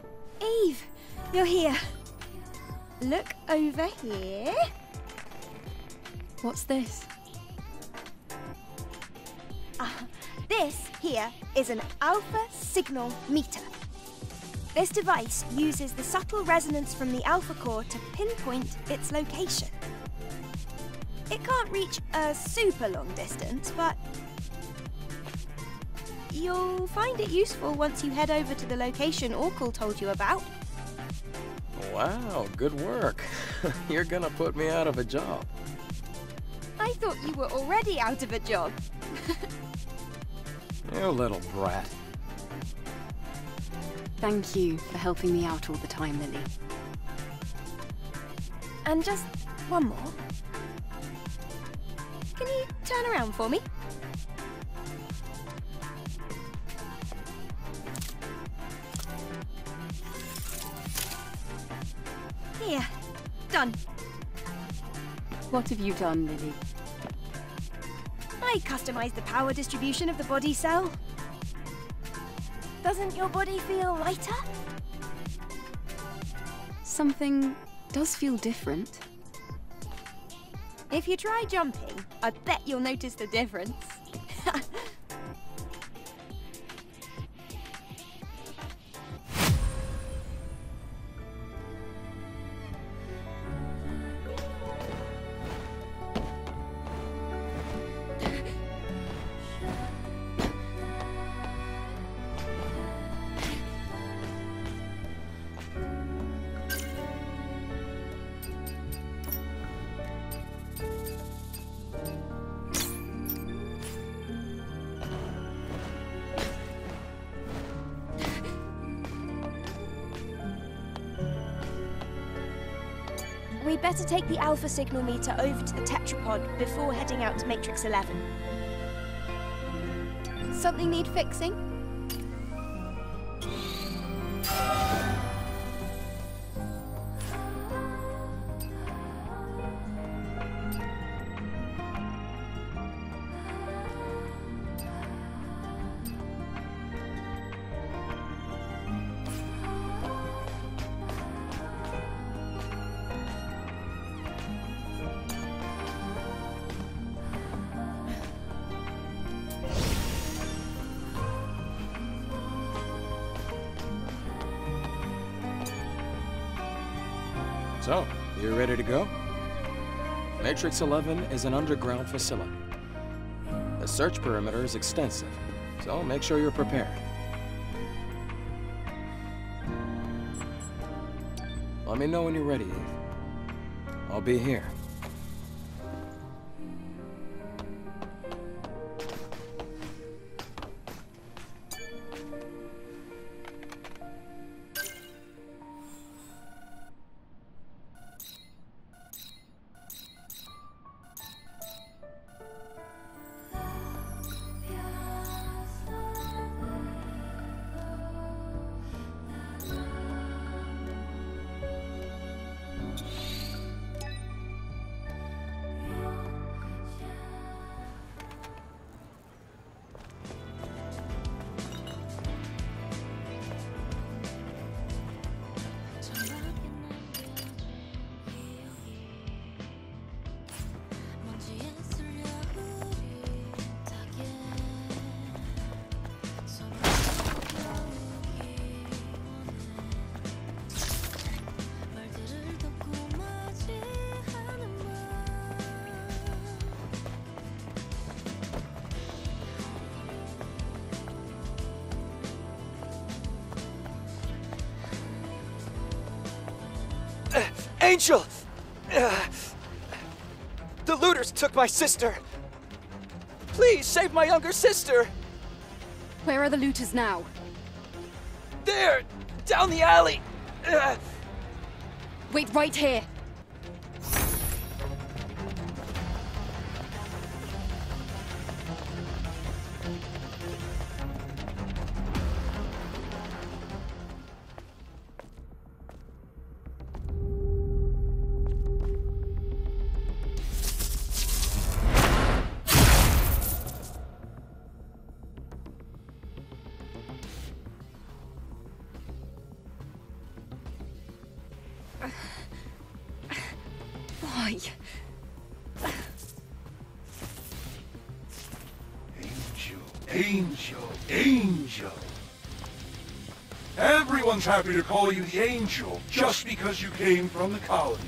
Eve, you're here. Look over here. What's this? This here is an alpha signal meter. This device uses the subtle resonance from the alpha core to pinpoint its location. It can't reach a super long distance, but you'll find it useful once you head over to the location Orkul told you about. Wow, good work. You're gonna put me out of a job. I thought you were already out of a job. You little brat. Thank you for helping me out all the time, Lily. And just one more. Can you turn around for me? Here, done. What have you done, Lily? I customized the power distribution of the body cell. Doesn't your body feel lighter? Something does feel different. If you try jumping, I bet you'll notice the difference. We'd better take the alpha signal meter over to the tetrapod before heading out to Matrix 11. Something need fixing? So, you ready to go? Matrix 11 is an underground facility. The search perimeter is extensive, so make sure you're prepared. Let me know when you're ready, Eve. I'll be here. Angel! The looters took my sister! Please, save my younger sister! Where are the looters now? There! Down the alley! Wait right here! die. Angel, Angel. Everyone's happy to call you the Angel just because you came from the colony.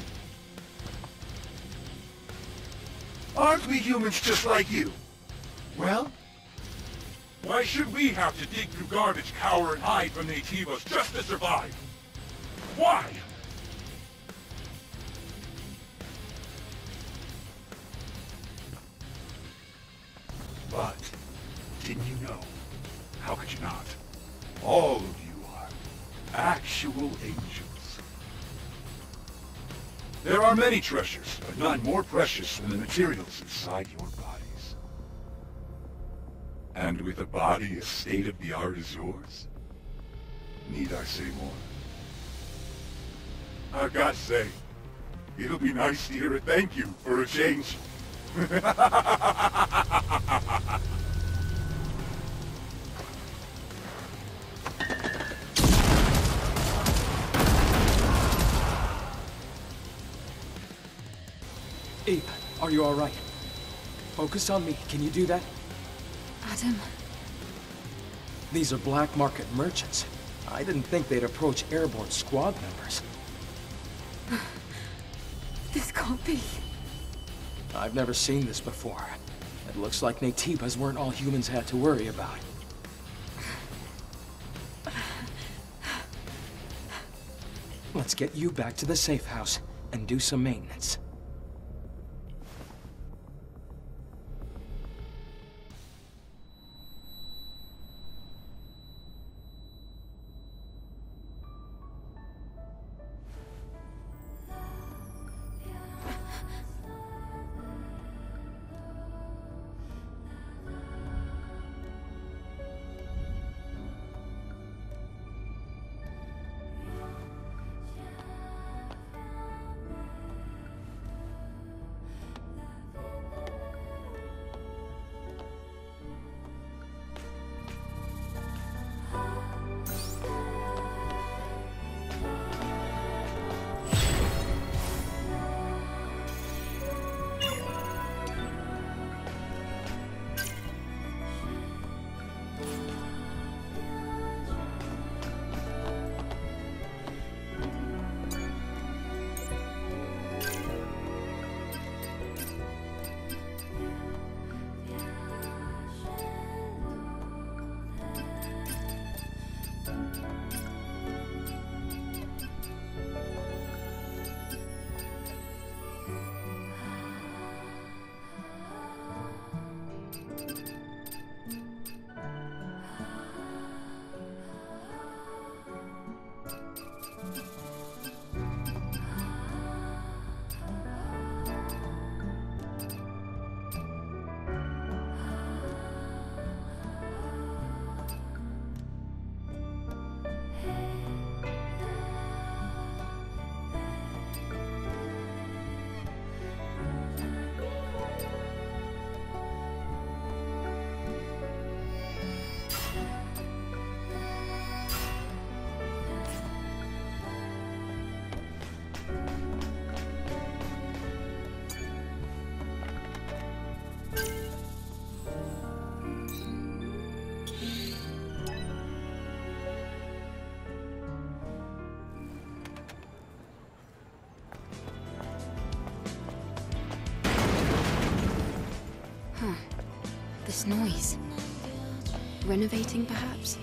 Aren't we humans just like you? Well, why should we have to dig through garbage, cower, and hide from Nativas just to survive? Why? But, didn't you know? How could you not? All of you are actual angels. There are many treasures, but none more precious than the materials inside your bodies. And with a body as state-of-the-art as yours, need I say more? I've got to say, it'll be nice to hear a thank you for a change. Abe, are you alright? Focus on me. Can you do that? Adam. These are black market merchants. I didn't think they'd approach airborne squad members. This can't be. I've never seen this before. It looks like Nativas weren't all humans had to worry about. Let's get you back to the safe house and do some maintenance. This noise. Renovating, perhaps?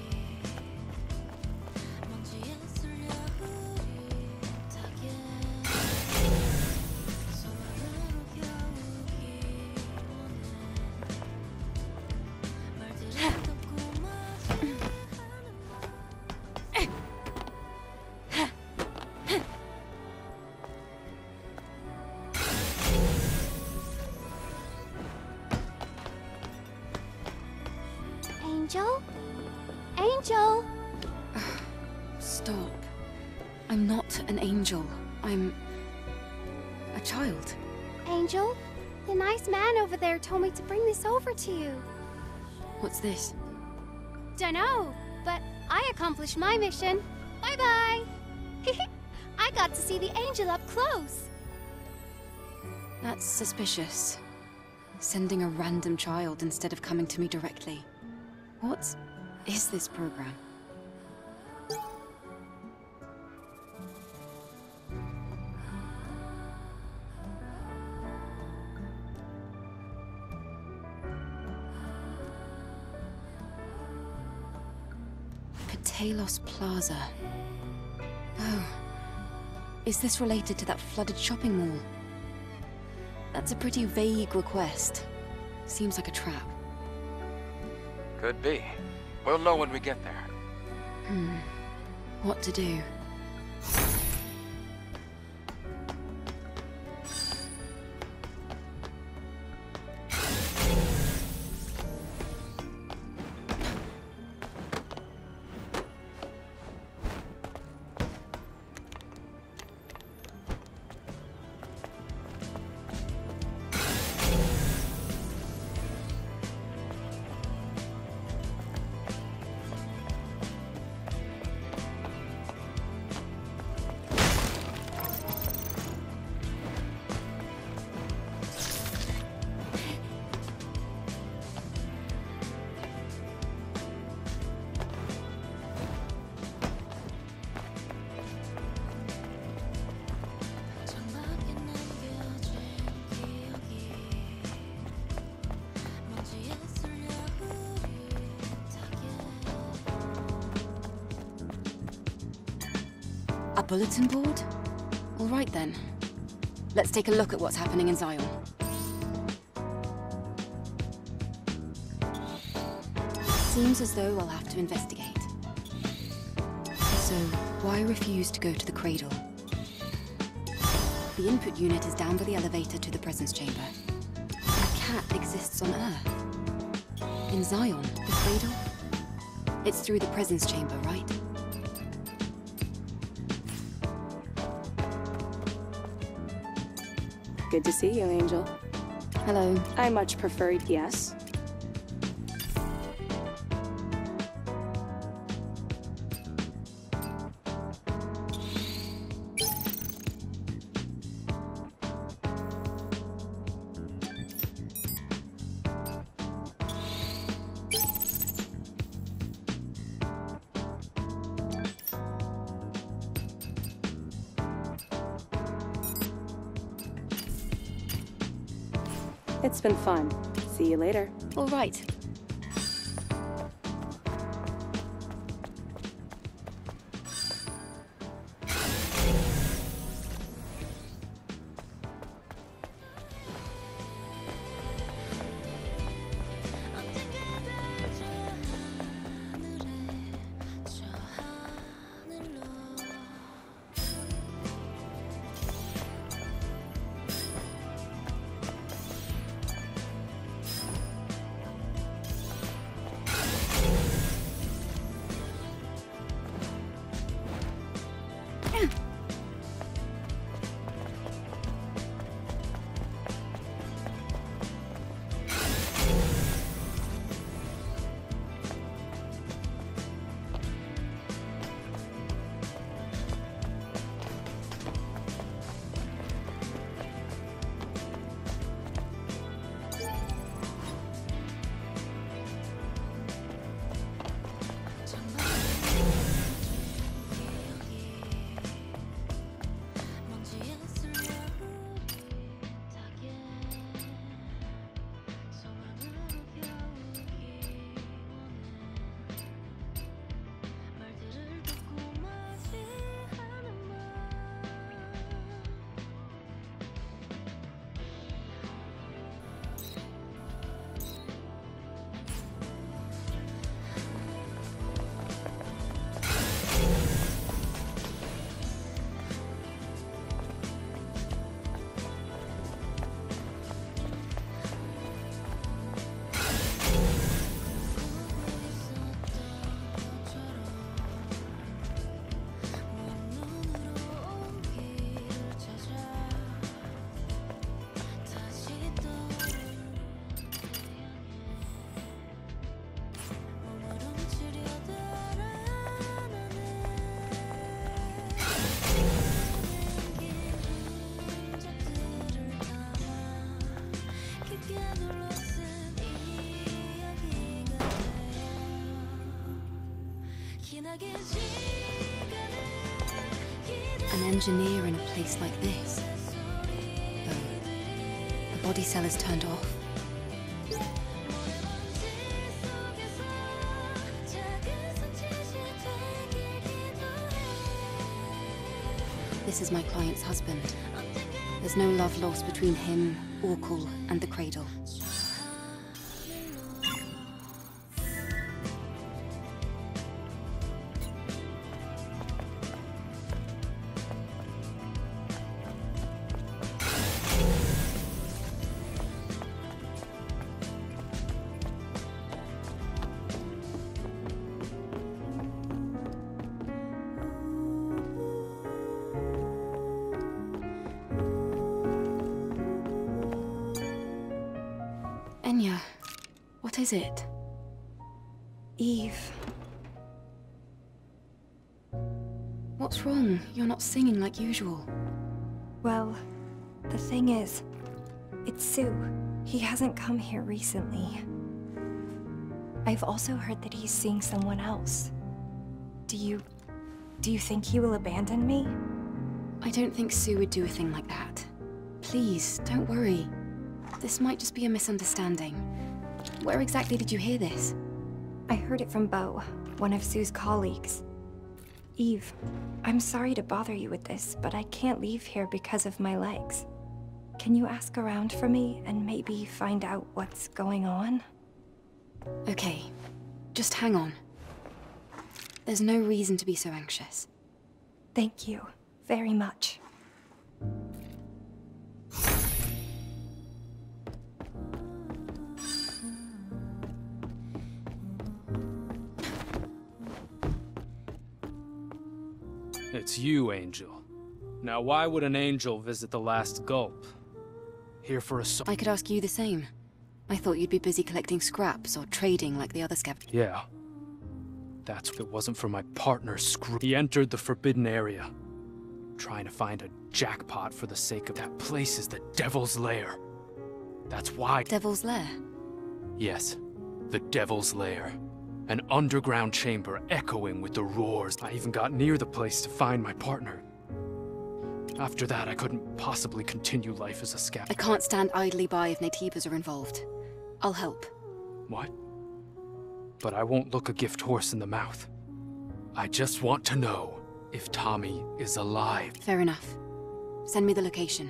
Angel? Angel? Stop. I'm not an angel. I'm a child. Angel? The nice man over there told me to bring this over to you. What's this? Dunno, but I accomplished my mission. Bye-bye. I got to see the angel up close. That's suspicious. Sending a random child instead of coming to me directly. What is this program? Talos Plaza. Oh. Is this related to that flooded shopping mall? That's a pretty vague request. Seems like a trap. Could be. We'll know when we get there. What to do? A bulletin board? All right then. Let's take a look at what's happening in Zion. Seems as though I'll have to investigate. So, why refuse to go to the cradle? The input unit is down by the elevator to the presence chamber. A cat exists on Earth. In Zion, the cradle? It's through the presence chamber, right? Good to see you, Angel. Hello. I much preferred yes. It's been fun. See you later. All right. An engineer in a place like this. Oh, the body cell is turned off. This is my client's husband. There's no love lost between him, Orkul, and the cradle. Enya, what is it? Eve. What's wrong? You're not singing like usual. Well, the thing is, it's Sue. He hasn't come here recently. I've also heard that he's seeing someone else. Do you think he will abandon me? I don't think Sue would do a thing like that. Please, don't worry. This might just be a misunderstanding. Where exactly did you hear this? I heard it from Beau, one of Sue's colleagues. Eve, I'm sorry to bother you with this, but I can't leave here because of my legs. Can you ask around for me and maybe find out what's going on? Okay, just hang on. There's no reason to be so anxious. Thank you very much. It's you, Angel. Now why would an angel visit the last gulp? Here for a I could ask you the same. I thought you'd be busy collecting scraps or trading like the other scavengers. Yeah. That's if it wasn't for my partner's screw. He entered the forbidden area, trying to find a jackpot for the sake of that place is the Devil's Lair. That's why. Devil's Lair? Yes, the Devil's Lair. An underground chamber echoing with the roars. I even got near the place to find my partner. After that, I couldn't possibly continue life as a scout. I can't stand idly by if Naytibas are involved. I'll help. What? But I won't look a gift horse in the mouth. I just want to know if Tommy is alive. Fair enough. Send me the location.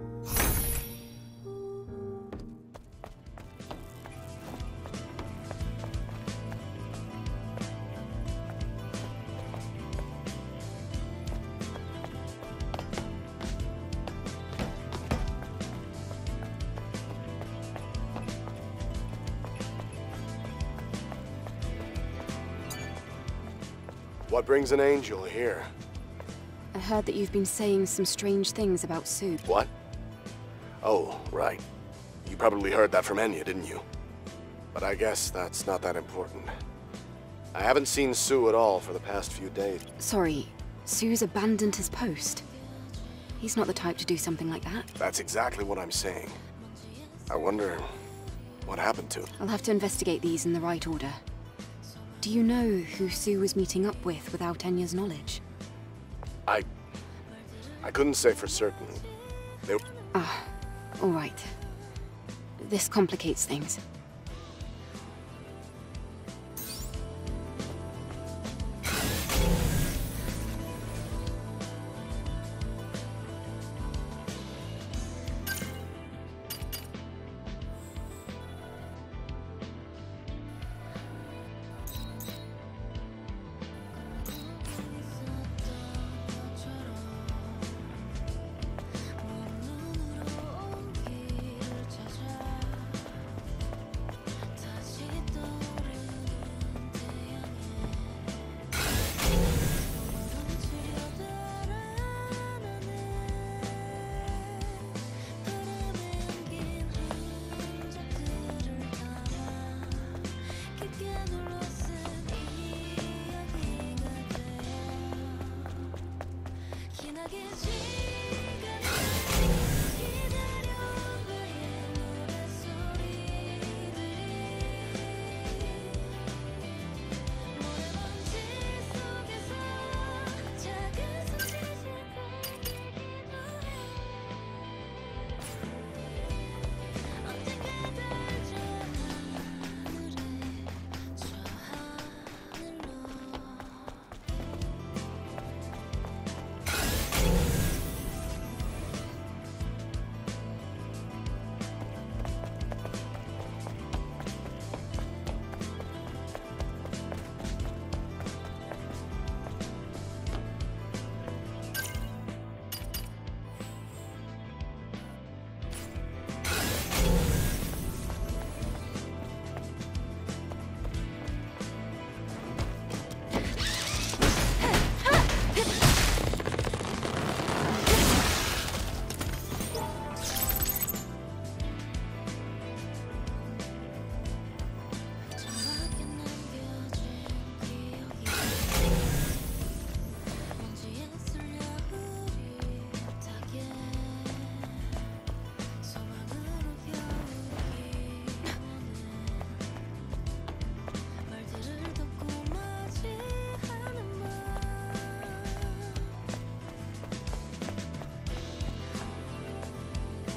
What brings an angel here? I heard that you've been saying some strange things about Sue. What? Oh, right. You probably heard that from Enya, didn't you? But I guess that's not that important. I haven't seen Sue at all for the past few days. Sorry, Sue's abandoned his post. He's not the type to do something like that. That's exactly what I'm saying. I wonder what happened to him. I'll have to investigate these in the right order. Do you know who Sue was meeting up with without Enya's knowledge? I couldn't say for certain. Ah, all right. This complicates things.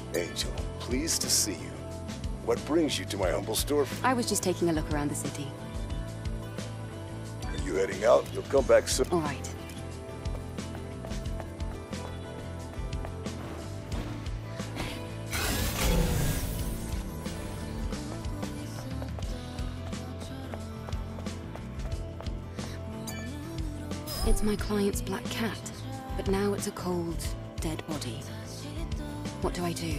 Angel, pleased to see you. What brings you to my humble store? I was just taking a look around the city. Are you heading out? You'll come back soon. All right. It's my client's black cat, but now it's a cold, dead body. What do I do?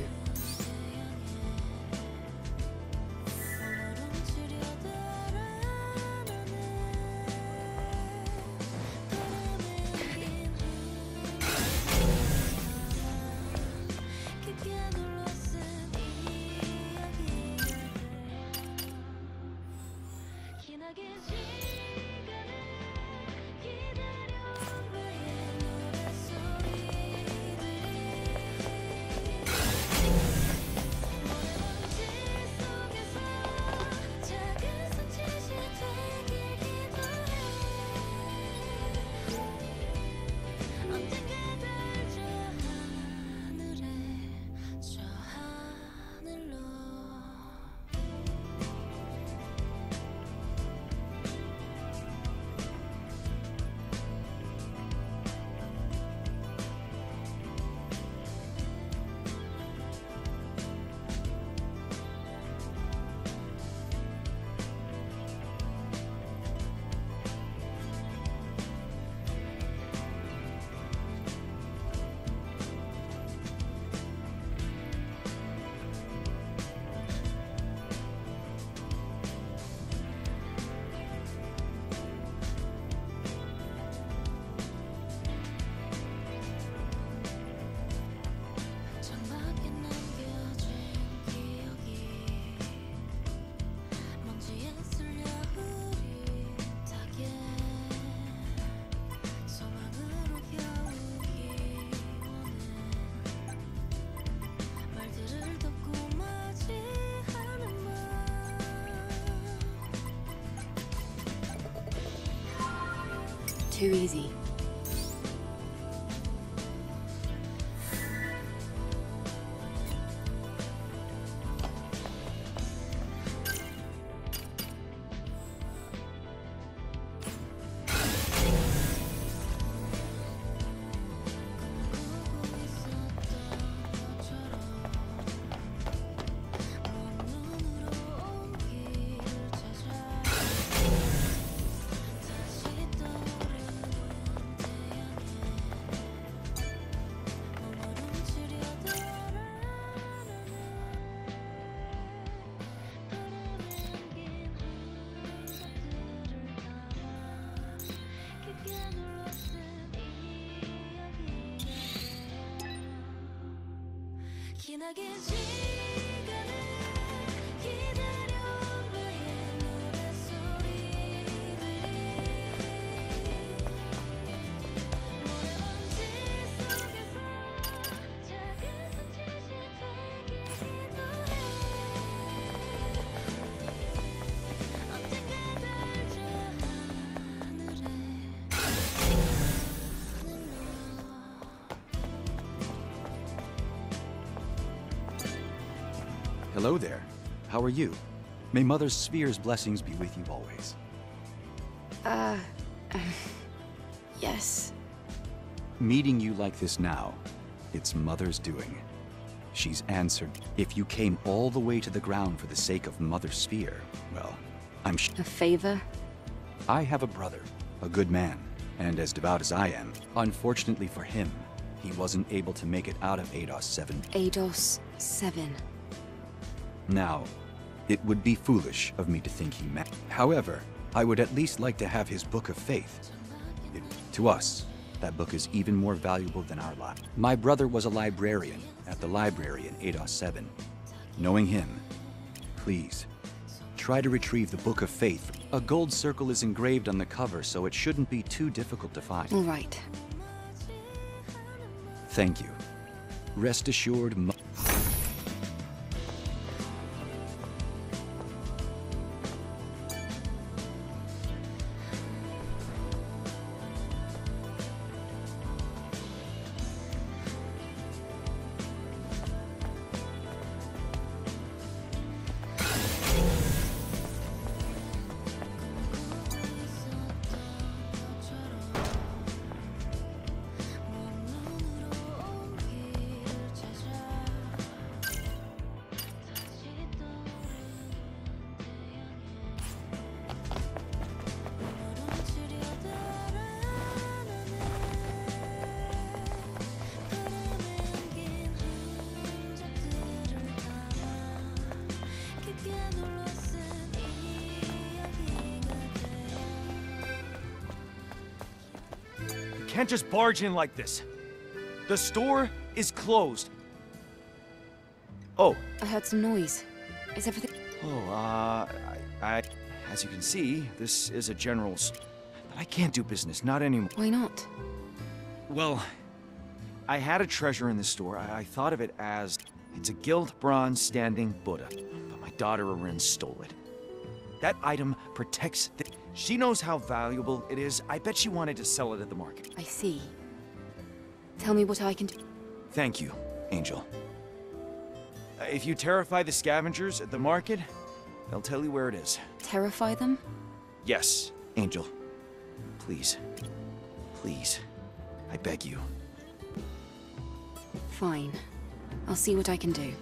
Too easy. Hello there. How are you? May Mother Sphere's blessings be with you always. Yes. Meeting you like this now, it's Mother's doing. She's answered. If you came all the way to the ground for the sake of Mother Sphere, well, I'm A favor? I have a brother, a good man, and as devout as I am. Unfortunately for him, he wasn't able to make it out of Eidos 7. Eidos 7. Now, it would be foolish of me to think he meant. However, I would at least like to have his Book of Faith. To us, that book is even more valuable than our life. My brother was a librarian at the library in Eidos 7. Knowing him, please, try to retrieve the Book of Faith. A gold circle is engraved on the cover, so it shouldn't be too difficult to find. All right. Thank you. Rest assured, can't just barge in like this. The store is closed. Oh. I heard some noise. Is everything... Oh, as you can see, this is a general but I can't do business, not anymore. Why not? Well, I had a treasure in the store. I thought of it as, it's a gilt bronze standing Buddha, but my daughter Arin stole it. That item protects she knows how valuable it is. I bet she wanted to sell it at the market. I see. Tell me what I can do. Thank you, Angel. If you terrify the scavengers at the market, they'll tell you where it is. Terrify them? Yes, Angel. Please. Please. I beg you. Fine. I'll see what I can do.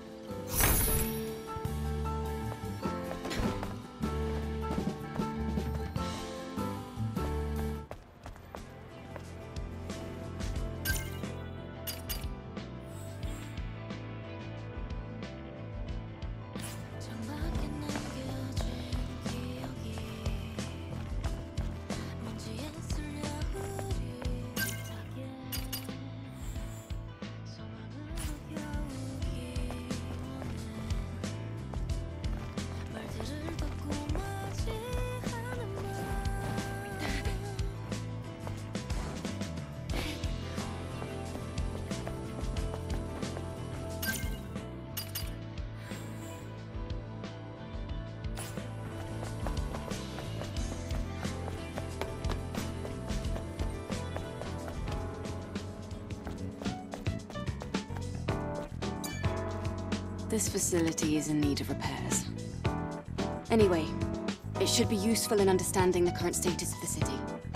This facility is in need of repairs. Anyway, it should be useful in understanding the current status of the city.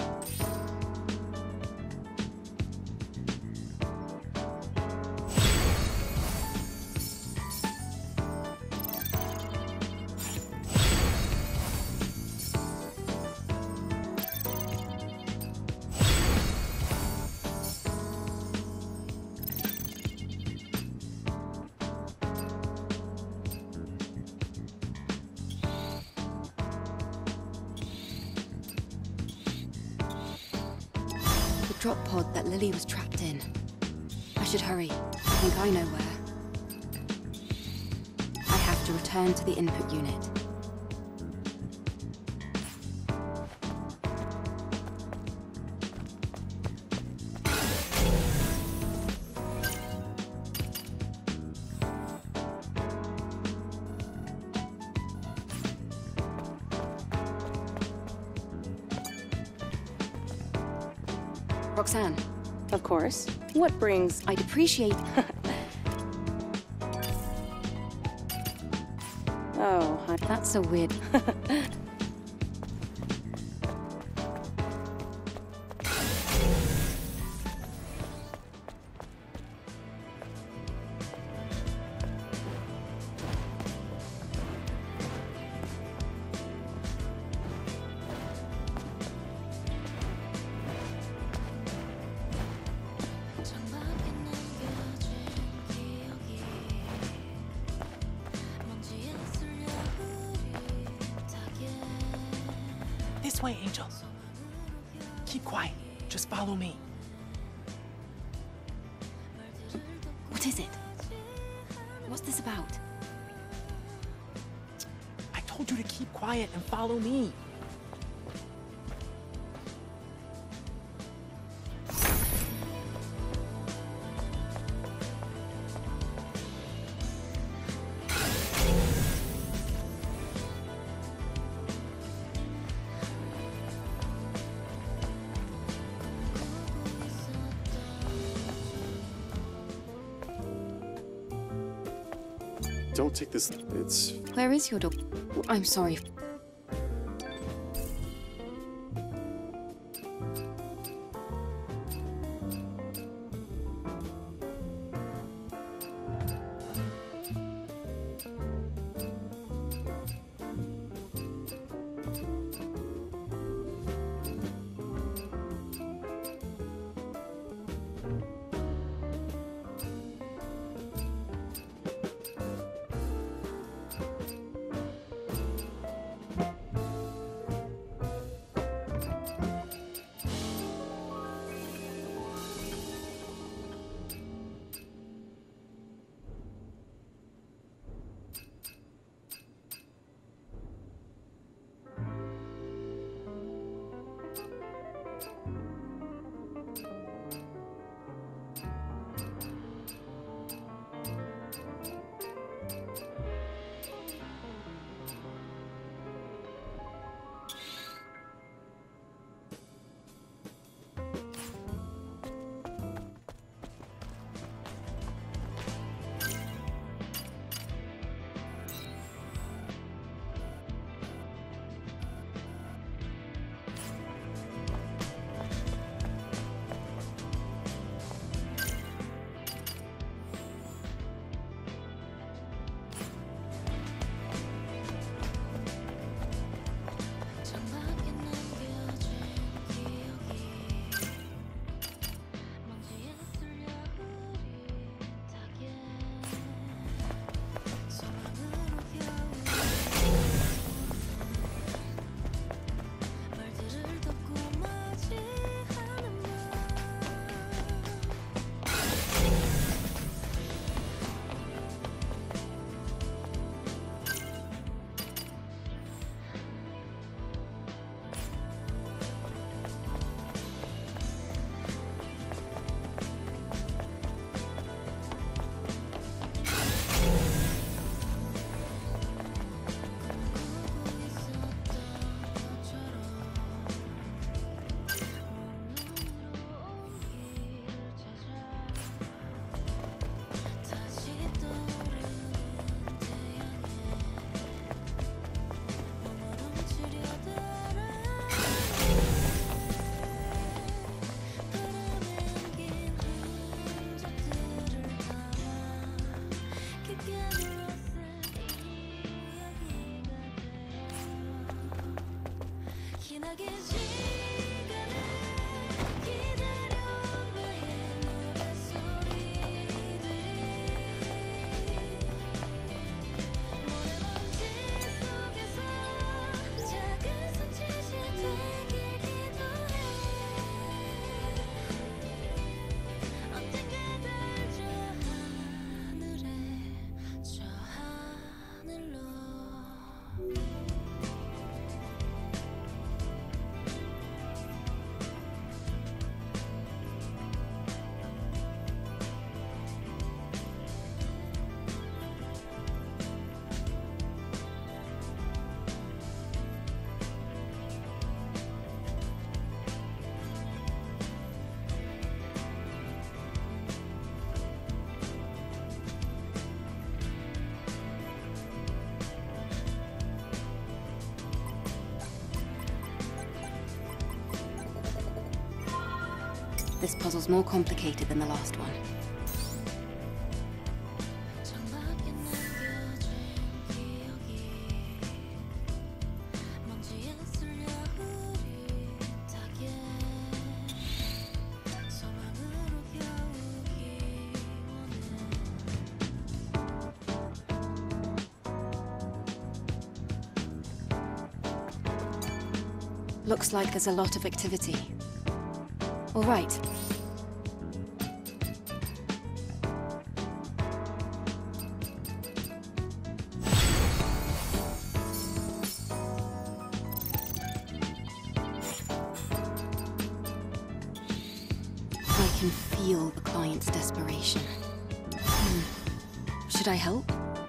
Drop pod that Lily was trapped in. I should hurry. I think I know where. I have to return to the input unit. Roxanne. Of course. What brings... I'd appreciate... Oh, that's so weird. This way, Angel. Keep quiet. Just follow me. What is it? What's this about? I told you to keep quiet and follow me. Don't take this. It's... Where is your dog? I'm sorry. This puzzle's more complicated than the last one. Looks like there's a lot of activity. All right. I can feel the client's desperation. Should I help?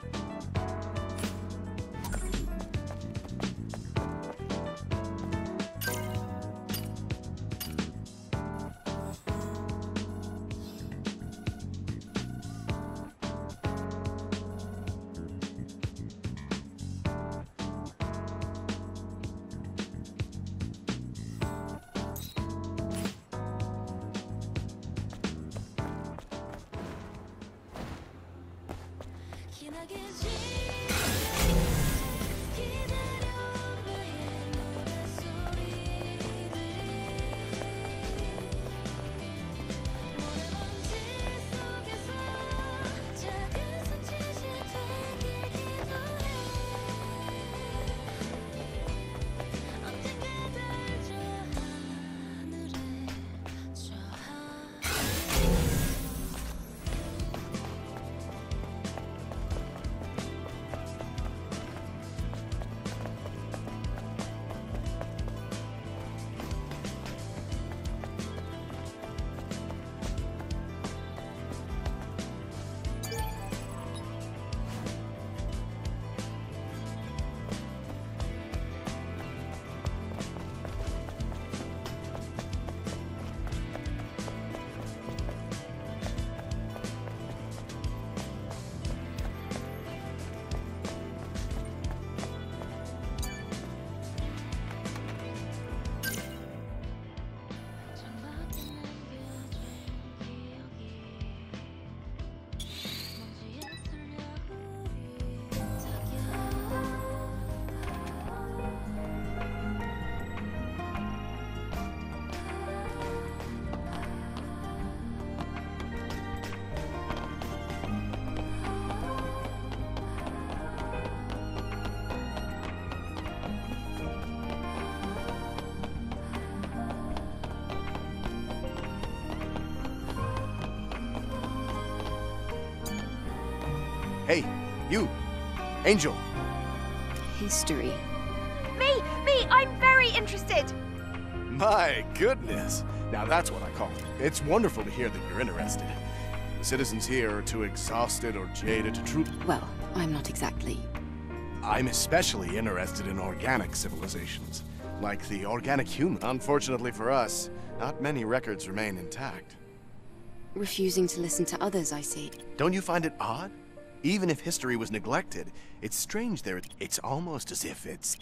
Hey, you! Angel! History. Me! I'm very interested! My goodness! Now that's what I call it. It's wonderful to hear that you're interested. The citizens here are too exhausted or jaded to truly... Well, I'm not exactly... I'm especially interested in organic civilizations, like the organic human. Unfortunately for us, not many records remain intact. Refusing to listen to others, I see. Don't you find it odd? Even if history was neglected, it's strange there. It's almost as if it's...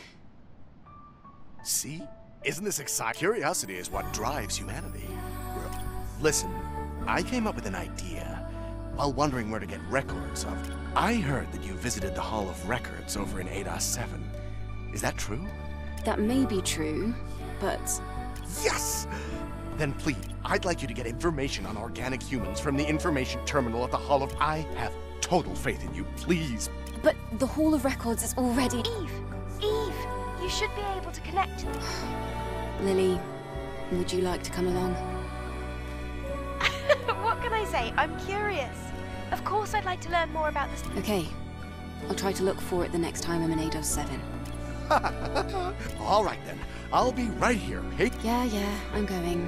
See? Isn't this exciting? Curiosity is what drives humanity. Listen, I came up with an idea while wondering where to get records of... I heard that you visited the Hall of Records over in ADOS-7. Is that true? That may be true, but... Yes! Then please, I'd like you to get information on organic humans from the information terminal at the Hall of... I have total faith in you, please. But the Hall of Records is already... Eve! You should be able to connect. Lily, would you like to come along? What can I say? I'm curious. Of course I'd like to learn more about this. Okay. I'll try to look for it the next time I'm in ADOS-7. All right then. I'll be right here. Hey. Yeah, I'm going.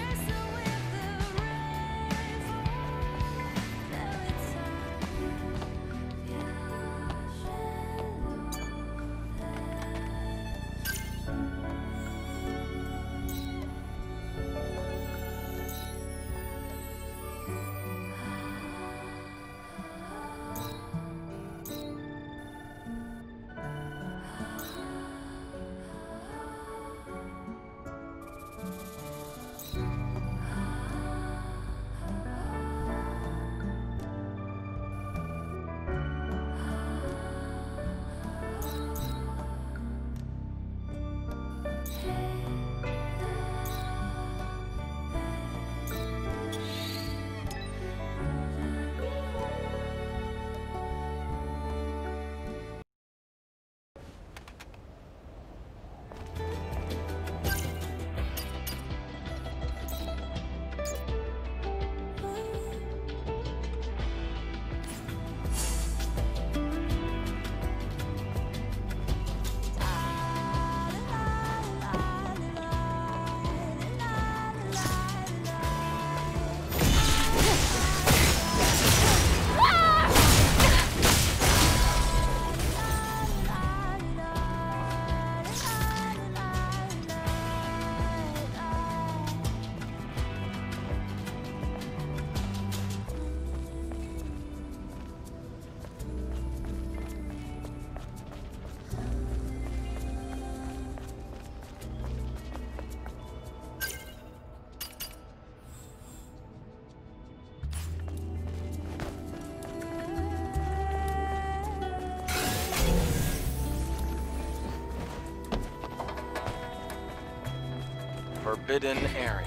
Forbidden area.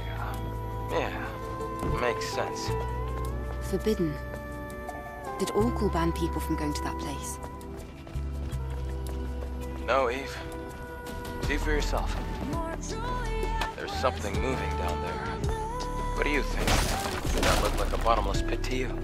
Yeah, makes sense. Forbidden? Did Orcal ban people from going to that place? No, Eve. See for yourself. There's something moving down there. What do you think? Does that look like a bottomless pit to you?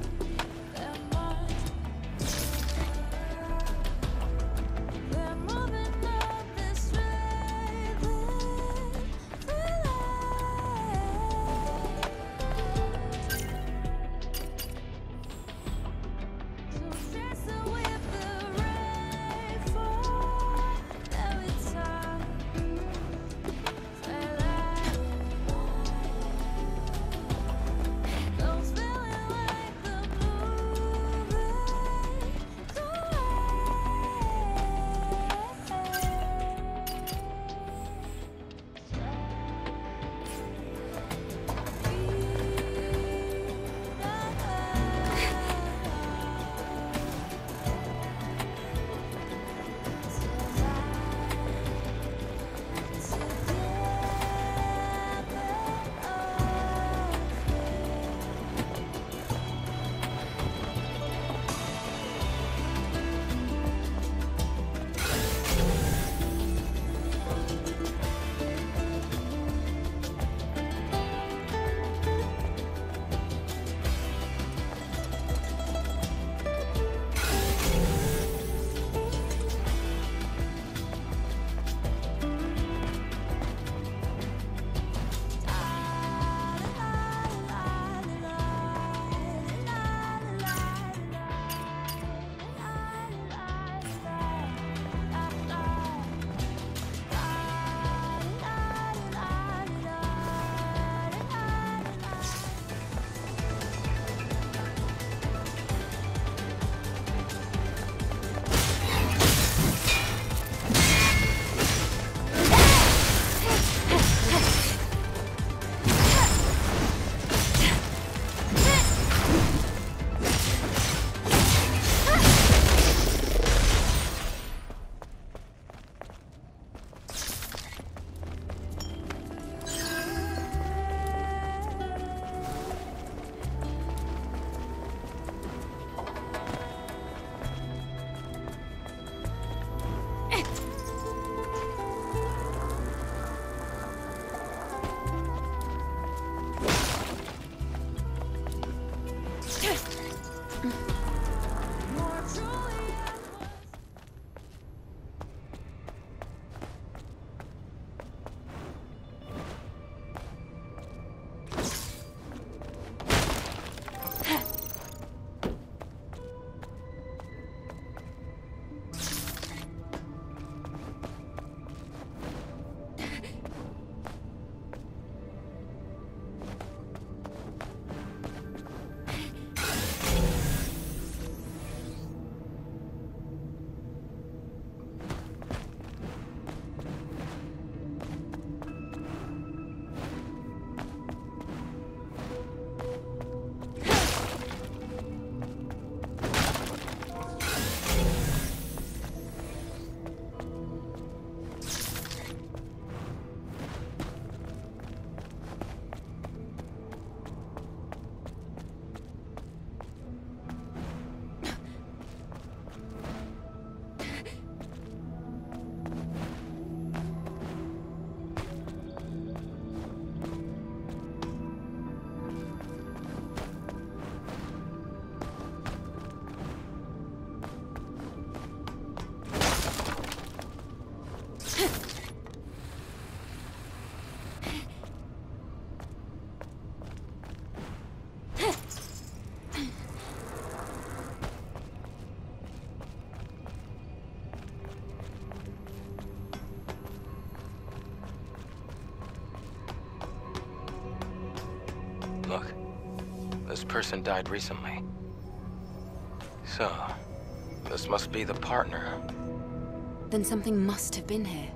Look, this person died recently. So, this must be the partner. Then something must have been here.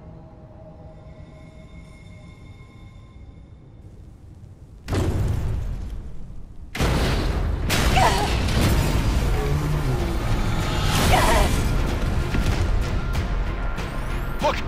Look!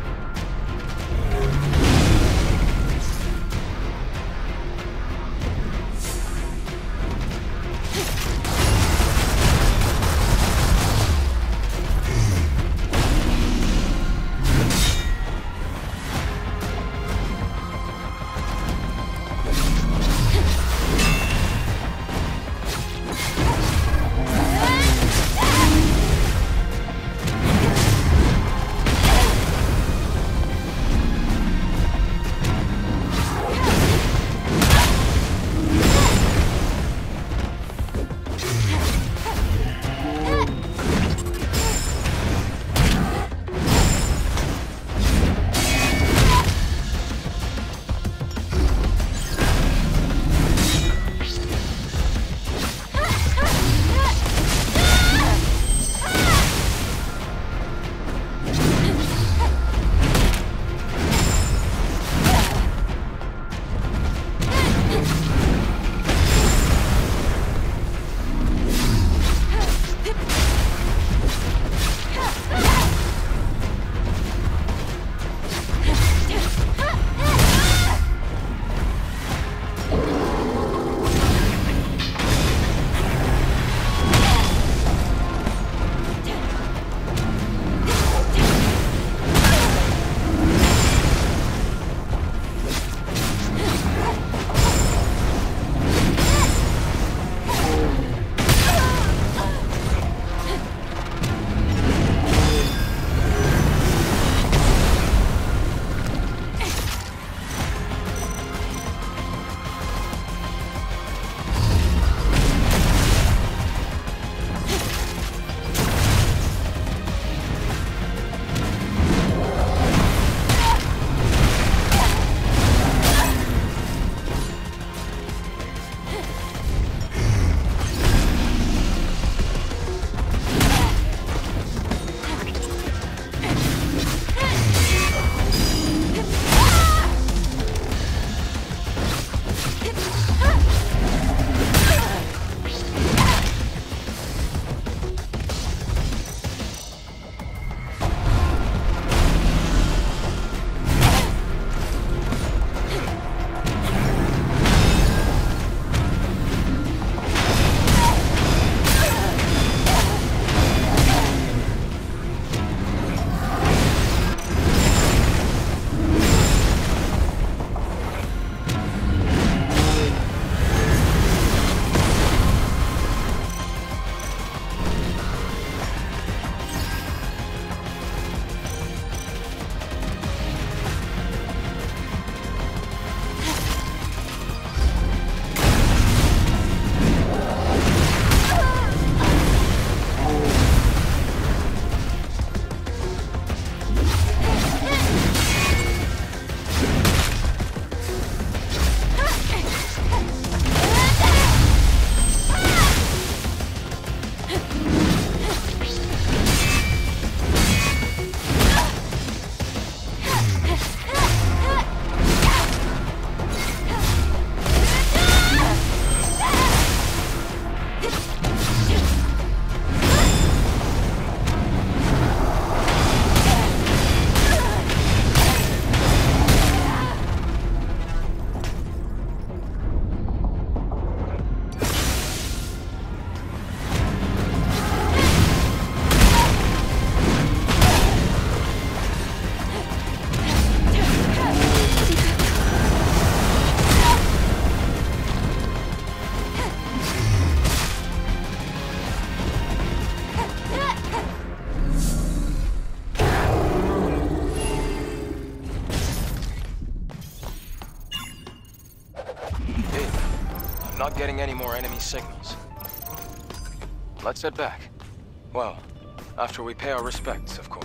Not getting any more enemy signals. Let's head back. Well, after we pay our respects, of course.